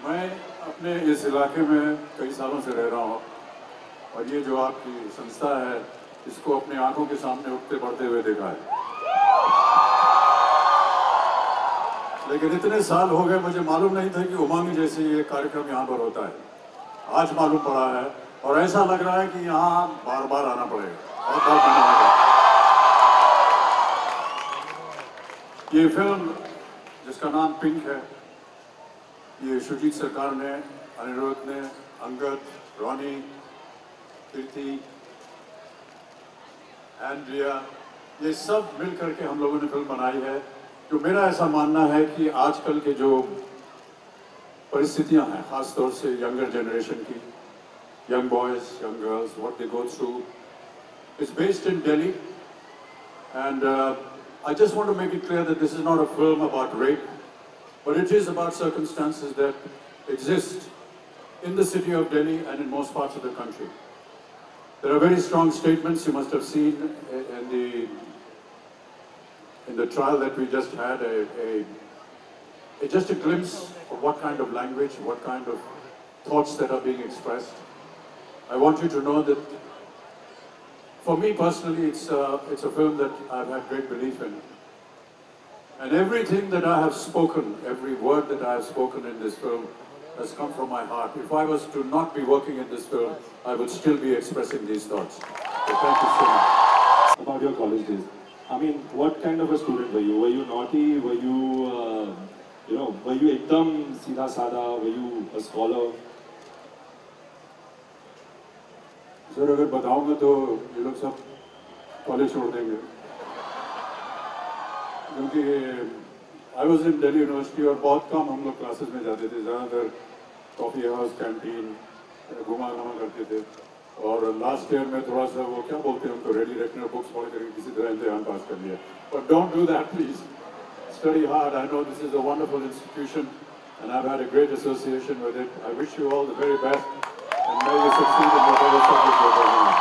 मैं अपने इस इलाके में कई सालों से रह रहा हूँ और ये जो आपकी संस्था है इसको अपनी आंखों के सामने उठते बढ़ते हुए देखा है। लेकिन इतने साल हो गए मुझे मालूम नहीं था कि उमंग जैसे ये कार्यक्रम यहाँ पर होता है। आज मालूम पड़ा है और ऐसा लग रहा है कि यहाँ बार बार आना पड़ेगा। बहुत बहुत धन्यवाद। ये फिल्म जिसका नाम पिंक है, ये शुजीत सरकार ने, अनिरुद्ध ने, अंगद, रॉनी, कीर्ति, एंड्रिया, ये सब मिल करके हम लोगों ने फिल्म बनाई है। तो मेरा ऐसा मानना है कि आजकल के जो परिस्थितियां हैं, खास तौर से यंगर जनरेशन की, young boys, young girls, what they go through, is based in Delhi, and I just want to make it clear that this is not a film about rape, but it is about circumstances that exist in the city of Delhi and in most parts of the country. There are very strong statements you must have seen in the trial that we just had, just a glimpse of what kind of language, what kind of thoughts that are being expressed. I want you to know that for me personally, it's a film that I've had great belief in. And everything that I have spoken, every word that I have spoken in this film has come from my heart. If I was to not be working in this film, I would still be expressing these thoughts. So thank you so much. About your college days, I mean, what kind of a student were you? Were you naughty? Were you, were you ekdam seedha sada? Were you a scholar? Sir अगर बताऊंगा तो ये लोग सब college छोड़ देंगे, क्योंकि I was in Delhi university और बहुत कम हम लोग क्लासेस में जाते थे। ज़्यादातर कॉफ़ी हाउस, कैंटीन घुमा करते थे। और लास्ट ईयर में थोड़ा सा वो क्या बोलते हैं उनको, रेडी रखने और बुक्स पढ़ करके किसी तरह इम्तिहान पास कर लिया। But don't do that please, study hard. I know this is a wonderful institution and I have had a great association with it. I wish you all the very best and may you succeed in whatever subject you're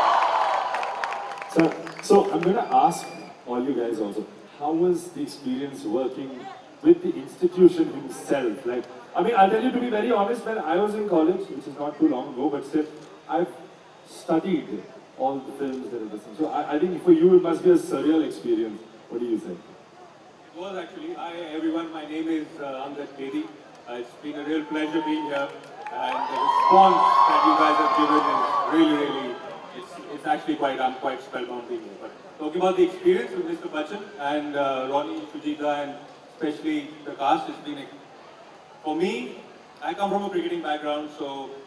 taking. Sir, so I'm going to ask all you guys also, how was the experience working with the institution himself? Like, I mean, I'll tell you, to be very honest, when I was in college, which is not too long ago, but still, I've studied all the films that are listening. So I think for you, it must be a surreal experience. What do you say? It was actually. Hi everyone, my name is Angad Bedi. It's been a real pleasure being here. And the response that you guys have given is really, it's actually I'm quite spellbound being here. But talking about the experience with Mr. Bachchan and Ronnie, Shujita, and especially the cast, it's been, for me, I come from a cricketing background, so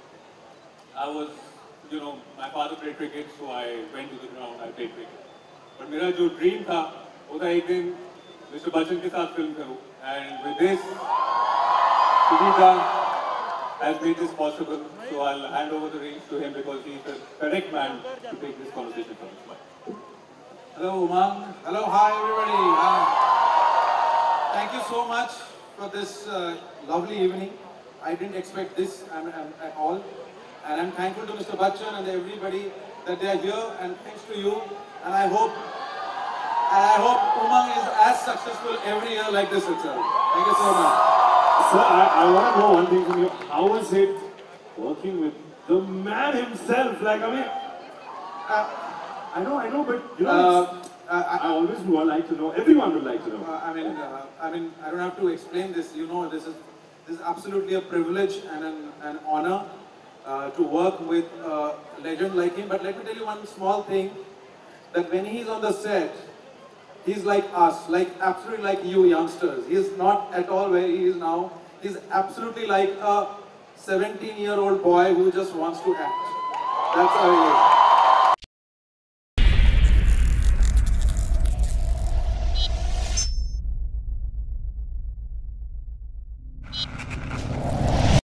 I was, my father played cricket, so I went to the ground, I played cricket. But मेरा जो dream था, वो था एक दिन Mr. Bachchan के साथ film करूँ, and with this, Shujita has made this possible, so I'll hand over the reins to him because he's the correct man to take this conversation from us. Hello Umang, hello, hi everybody. Thank you so much for this lovely evening. I didn't expect this at all, and I'm thankful to Mr. Bachchan and everybody that they are here, and thanks to you, and I hope Umang is as successful every year like this itself. Thank you so much. Sir, I want to know one thing from you. How was it working with the man himself? Like, I mean, I know, but I always would like to know. Everyone would like to know. I mean, I don't have to explain this. This is absolutely a privilege and an honor to work with a legend like him. But let me tell you one small thing: that when he's on the set, he's like us, absolutely like you youngsters. He's not at all where he is now. He's absolutely like a 17-year-old boy who just wants to act. That's how he is.